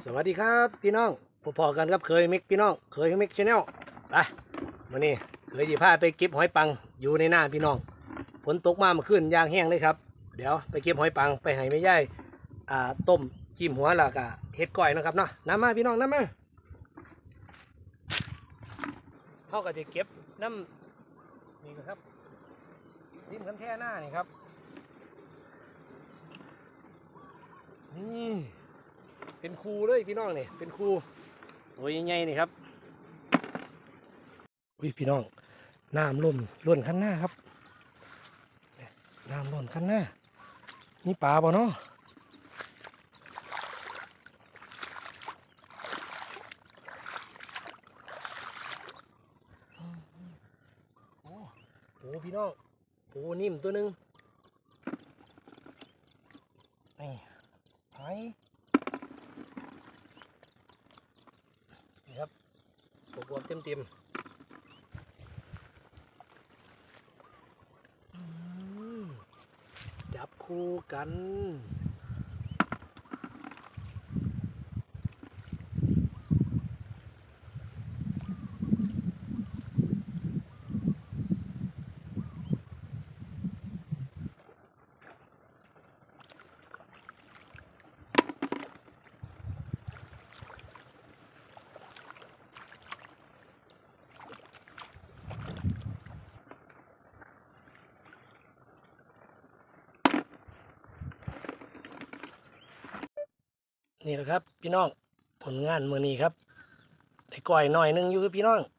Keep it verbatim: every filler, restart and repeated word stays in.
สวัสดีครับพี่น้องพอๆกันครับเคยมิกพี่น้องเคยมิกชาแนลไปวันนี้เคยจีพาไปเก็บหอยปังอยู่ในหน้าพี่น้องฝนตกมาเมื่อคืนยางแห้งเลยครับเดี๋ยวไปเก็บหอยปังไปให้แม่ย่ายอ่าต้มจิ้มหัวแล้วก็เฮ็ดก้อยนะครับเนาะน้ำมาพี่น้องน้ำมาเขาก็จะเก็บน้ำนี่ครับริมคันแท่หน้านี่ครับนี่เป็นคูเลยพี่น้องนี่เป็นคูตัวใหญ่ๆนี่ครับอุ้ยพี่น้องน้ำล้นล้นขั้นหน้าครับน้ำล้นขั้นหน้านี่ปลาบ่เนาะโอ้โหพี่น้องโอ้นิ่มตัวหนึ่งนี่หายนี่ครับบวมๆเต็มๆจับคู่กันนี่แหละครับพี่น้องผลงานมือนี้ครับได้ก้อยหน่อยนึงอยู่คือพี่น้อง